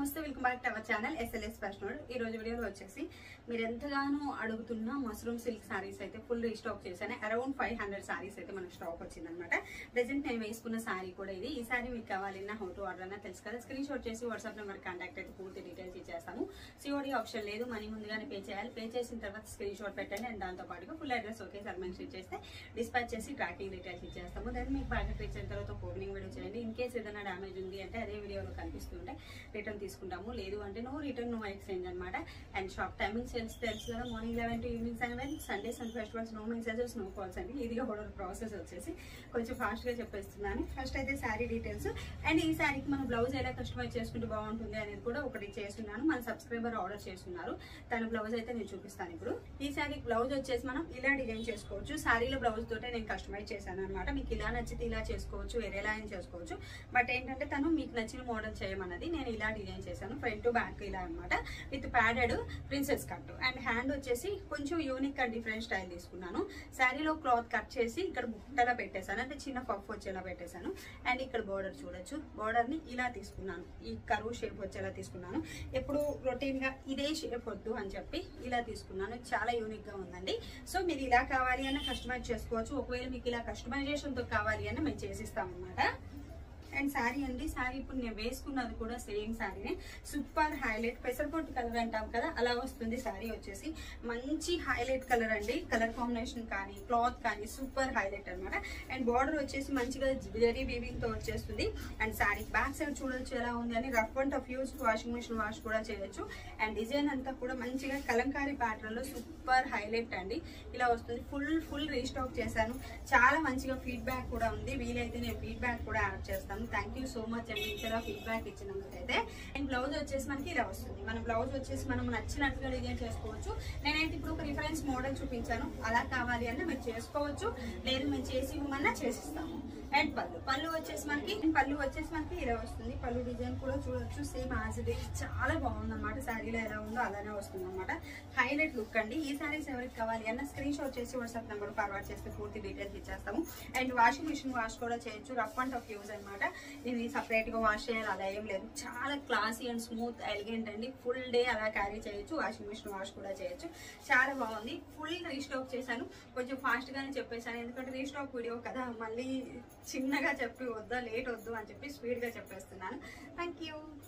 నమస్తే welcome back to our channel SLS Fashion World. ఈ రోజు వీడియోలో వచ్చేసి మీరు ఎంతగానో అడుగుతున్న మష్రూమ్ సిల్క్ సారీస్ అయితే ఫుల్ రీస్టాక్ చేశాను। అరౌండ్ 500 సారీస్ అయితే మనకు స్టాక్ వచ్చిందన్నమాట। ప్రెజెంట్ నేను వేసుకున్న సారీ కూడా ఇది। ఈ సారీ మీకు కావాలన్నా హౌ టు ఆర్డర్ అన్నా తెలుసు కదా, స్క్రీన్ షాట్ చేసి వాట్సాప్ నెంబర్ కాంటాక్ట్ అయితే పూర్తి డీటెయిల్స్ ఇచ్చేస్తాము। సిఓడి ఆప్షన్ లేదు, మనీ ముందుగానే పే చేయాలి। పే చేసిన తర్వాత స్క్రీన్ షాట్ పెట్టండి అండ్ దాంతో పాటుగా ఫుల్ అడ్రస్ ఒకేసారి మెన్షన్ చేస్తే డిస్పాచ్ చేసి ట్రాకింగ్ డీటెయిల్స్ ఇచ్చేస్తాము। దాన్ని మీకు ప్యాకెట్ రీచ్ అయిన తర్వాత ఓపెనింగ్ వీడియో చేయండి। ఇన్ కేస్ ఏదైనా డ్యామేజ్ ఉంది అంటే అదే వీడియోలో కనిపిస్తుంటే రిటర్న్ తీసుకుంటాము, లేదు అంటే నో రిటర్న్ నో ఎక్స్చేంజ్ అనమాట। అండ్ షాప్ టైమింగ్స్ తెలుసు కదా, morning 11 to evening 7, Sundays and festivals no messages no calls అండి। ఇది ఆర్డర్ ప్రాసెస్ వచ్చేసి కొంచెం ఫాస్ట్ గా చెప్పేస్తున్నాను। ఫస్ట్ అయితే శారీ డీటెయిల్స్ అండ్ ఈ శారీకి మన బ్లౌజ్ ఎలా కస్టమైజ్ చేసుకుంటే బాగుంటుంది అనేది కూడా ఒకటి చేస్తున్నాను। మన సబ్స్క్రైబర్ ఆర్డర్ చేస్తున్నారు, తన బ్లౌజ్ అయితే నేను చూపిస్తాను ఇప్పుడు। ఈ శారీ బ్లౌజ్ వచ్చేసి మనం ఇలా డిజైన్ చేసుకోవచ్చు। శారీలో బ్లౌజ్ తోటే నేను కస్టమైజ్ చేశాను అనమాట। మీకు ఇలా నచ్చితే ఇలా చేసుకోవచ్చు, వేరేలా అయినా చేసుకోవచ్చు, బట్ ఏంటంటే తను మీకు నచ్చిన మోడల్ చేయమన్నది, నేను ఇలా డిజైన్ చేశాను। ఫ్రంట్ టు బ్యాక్ ఇలా అనమాట, with padded princess cut and hand వచ్చేసి కొంచెం యూనిక్ అండ్ డిఫరెంట్ స్టైల్ తీసుకున్నాను। శారీలో క్లాత్ కట్ చేసి ఇక్కడ బుట్టలా పెట్టేశాను, అంటే చిన్న పఫ్ వచ్చేలా పెట్టేశాను। అండ్ ఇక్కడ బోర్డర్ చూడొచ్చు, బోర్డర్ ని ఇలా తీసుకున్నాను, ఈ కరువు షేప్ వచ్చేలా తీసుకున్నాను। ఎప్పుడు రొటీన్ గా ఇదే షేప్ వద్దు అని చెప్పి ఇలా తీసుకున్నాను, చాలా యూనిక్ గా ఉందండి। సో మీరు ఇలా కావాలి అన్న కస్టమైజ్ చేసుకోవచ్చు, ఒకవేళ మీకు ఇలా కస్టమైజేషన్ తో కావాలి అన్న మేము చేసిస్తాం అనమాట। అండ్ శారీ అండి, శారీ ఇప్పుడు నేను వేసుకున్నది కూడా సేమ్ శారీనే, సూపర్ హైలైట్ పెసరపొట్టు కలర్ అంటాం కదా అలా వస్తుంది। శారీ వచ్చేసి మంచి హైలైట్ కలర్ అండి, కలర్ కాంబినేషన్ కానీ క్లాత్ కానీ సూపర్ హైలైట్ అనమాట। అండ్ బార్డర్ వచ్చేసి మంచిగా జరీ వీవింగ్ తో వచ్చేస్తుంది। అండ్ శారీ బ్యాక్ సైడ్ చూడొచ్చు ఎలా ఉంది అని, rough and tough use washing machine wash కూడా చేయొచ్చు। అండ్ డిజైన్ అంతా కూడా మంచిగా కలంకారీ ప్యాటర్న్ లో సూపర్ హైలైట్ అండి ఇలా వస్తుంది। ఫుల్ రీస్టాక్ చేశాను, చాలా మంచిగా ఫీడ్బ్యాక్ కూడా ఉంది, వీలైతే నేను ఫీడ్బ్యాక్ కూడా యాడ్ చేస్తాను। థ్యాంక్ యూ సో మచ్ అండి ఇంతలా ఫీడ్బ్యాక్ ఇచ్చినందుకైతే। అండ్ బ్లౌజ్ వచ్చేసి మనకి ఇలా వస్తుంది, మన బ్లౌజ్ వచ్చేసి మనం నచ్చినట్టుగా డిజైన్ చేసుకోవచ్చు। నేనైతే ఇప్పుడు ఒక రిఫరెన్స్ మోడల్ చూపించాను, అలా కావాలి అంటే మీరు చేసుకోవచ్చు, లేదు మేము చేసి ఇవ్వమన్నా చేసిస్తాము। అండ్ పళ్ళు వచ్చేసి మనకి ఇలా వస్తుంది, పళ్ళు డిజైన్ కూడా చూడొచ్చు సేమ్ యాజ్ ఇట్ ఈస్, చాలా బాగుంది అనమాట। శారీలో ఎలా ఉందో అలానే వస్తుంది అనమాట, హైలైట్ లుక్ అండి। ఈ శారీస్ ఎవరికి కావాలి అన్న స్క్రీన్ షాట్ చేసి వాట్సాప్ నెంబర్ ఫార్వర్డ్ చేస్తే పూర్తి డీటెయిల్స్ ఇచ్చేస్తాము। అండ్ వాషింగ్ మిషన్ వాష్ కూడా చేయొచ్చు, రఫ్ అండ్ టఫ్ యూజ్ అనమాట। ఇది సపరేట్ గా వాష్ చేయాలి అలా ఏం లేదు, చాలా క్లాసీ అండ్ స్మూత్ ఎలిగెంట్ అండి। ఫుల్ డే అలా క్యారీ చేయొచ్చు, వాషింగ్ మిషన్ వాష్ కూడా చేయొచ్చు, చాలా బాగుంది। ఫుల్ రీస్టాక్ చేశాను, కొంచెం ఫాస్ట్ గానే చెప్పేశాను, ఎందుకంటే రీస్టాక్ వీడియో కదా, మళ్ళీ చిన్నగా చెప్పి వద్దా లేట్ వద్దు అని చెప్పి స్పీడ్ గా చెప్పేస్తున్నాను। Thank you.